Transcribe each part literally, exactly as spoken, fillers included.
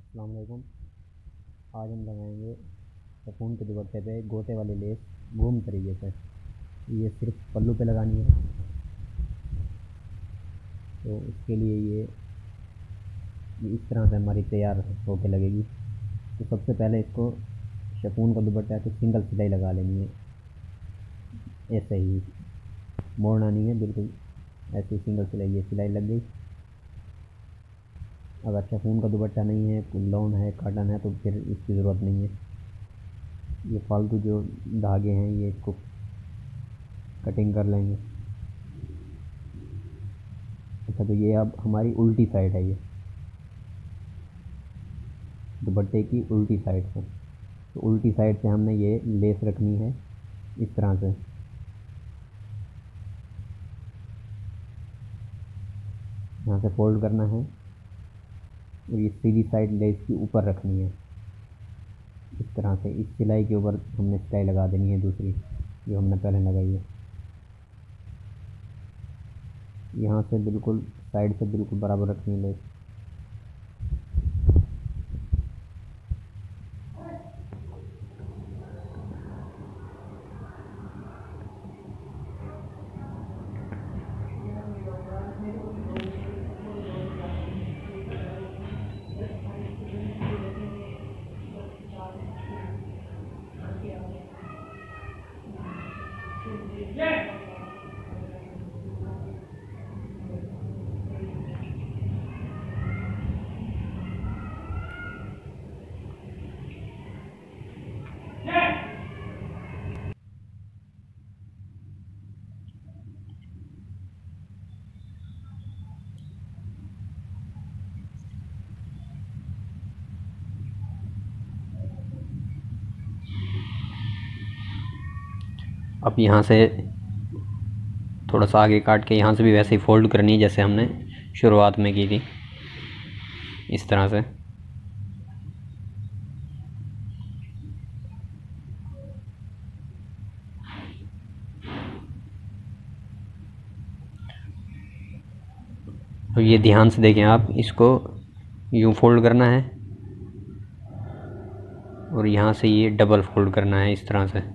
अस्सलाम वालेकुम। आज हम लगाएंगे शिफॉन के दुपट्टे पे गोटे वाली लेस घूम तरीके से। ये सिर्फ पल्लू पे लगानी है, तो इसके लिए ये, ये इस तरह से हमारी तैयार होके लगेगी। तो सबसे पहले इसको शिफॉन का दुपट्टा है तो सिंगल सिलाई लगा लेनी है, ऐसे ही मोड़ना नहीं है, बिल्कुल ऐसे ही सिंगल सिलाई। ये सिलाई लग गई। अगर शिफॉन का दुपट्टा नहीं है, लॉन है, काटन है, तो फिर इसकी ज़रूरत नहीं है। ये फालतू जो धागे हैं ये इसको कटिंग कर लेंगे। अच्छा, तो ये अब हमारी उल्टी साइड है, ये दुपट्टे की उल्टी साइड से। तो उल्टी साइड से हमने ये लेस रखनी है इस तरह से। यहाँ से फोल्ड करना है और ये सीधी साइड लेस की ऊपर रखनी है इस तरह से। इस सिलाई के ऊपर हमने सिलाई लगा देनी है दूसरी जो हमने पहले लगाई है। यहाँ से बिल्कुल साइड से बिल्कुल बराबर रखनी है लेस। अब यहाँ से थोड़ा सा आगे काट के यहाँ से भी वैसे ही फोल्ड करनी है जैसे हमने शुरुआत में की थी, इस तरह से। तो ये ध्यान से देखें आप, इसको यूँ फोल्ड करना है और यहाँ से ये डबल फोल्ड करना है इस तरह से।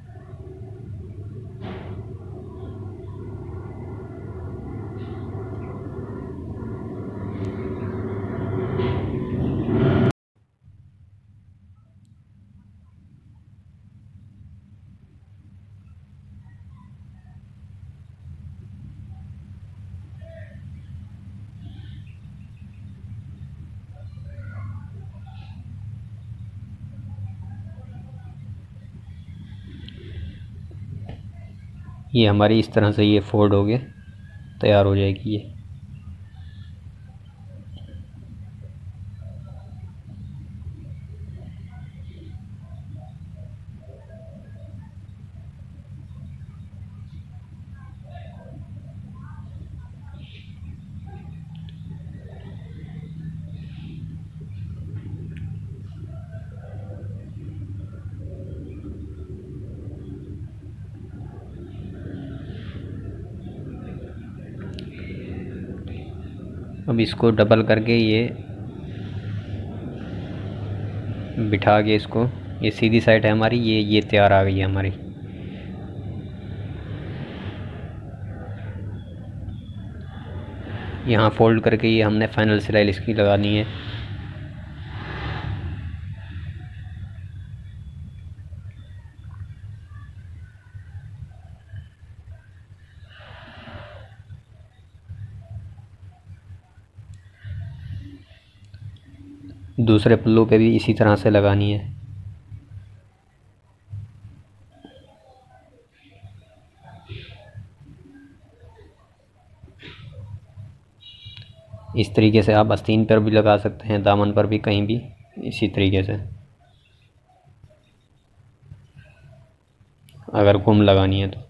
ये हमारी इस तरह से ये फोल्ड हो गए तैयार हो जाएगी ये। अब इसको डबल करके ये बिठा के इसको, ये सीधी साइड है हमारी, ये ये तैयार आ गई है हमारी। यहाँ फोल्ड करके ये हमने फाइनल सिलाई इसकी लगानी है। दूसरे पल्लू पे भी इसी तरह से लगानी है। इस तरीके से आप आस्तीन पर भी लगा सकते हैं, दामन पर भी, कहीं भी इसी तरीके से, अगर गुम लगानी है तो।